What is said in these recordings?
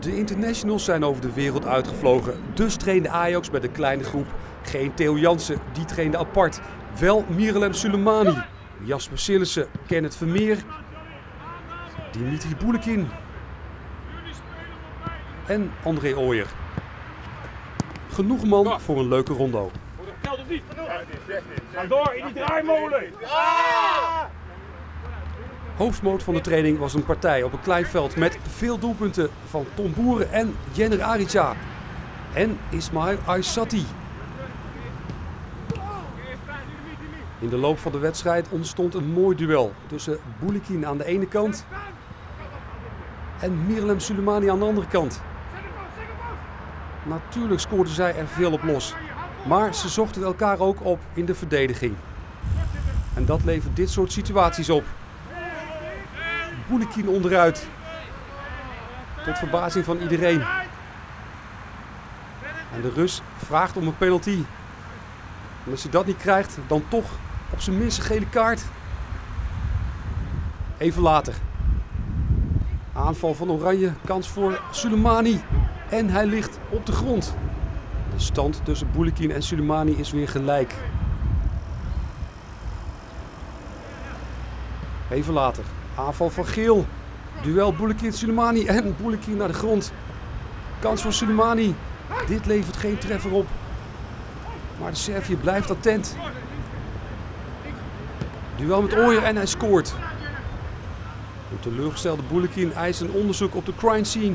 De internationals zijn over de wereld uitgevlogen. Dus trainde Ajax met een kleine groep. Geen Theo Jansen, die trainde apart. Wel Miralem Sulemani, Jasper Sillissen, Kenneth Vermeer, Dimitri Boulekin en André Ooyer. Genoeg man voor een leuke rondo. Geldt of niet? Ga door in die draaimolen! Hoofdmoot van de training was een partij op een klein veld met veel doelpunten van Tom Boeren en Jenner Arica. En Ismail Aissati. In de loop van de wedstrijd ontstond een mooi duel tussen Boulekin aan de ene kant en Miralem Sulemani aan de andere kant. Natuurlijk scoorden zij er veel op los, maar ze zochten elkaar ook op in de verdediging. En dat levert dit soort situaties op. Boulekin onderuit. Tot verbazing van iedereen. En de Rus vraagt om een penalty. En als hij dat niet krijgt, dan toch op zijn minst een gele kaart. Even later. Aanval van Oranje, kans voor Sulemani. En hij ligt op de grond. De stand tussen Boulekin en Sulemani is weer gelijk. Even later. Aanval van Geel. Duel Boulekin-Sulemani en Boulekin naar de grond. Kans voor Sulemani. Dit levert geen treffer op. Maar de Serviër blijft attent. Duel met Ooyer en hij scoort. Een teleurgestelde Boulekin eist een onderzoek op de crime scene.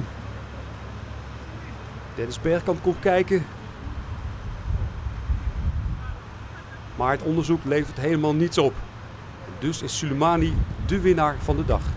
Dennis Bergkamp komt kijken. Maar het onderzoek levert helemaal niets op. Dus is Sulemani de winnaar van de dag.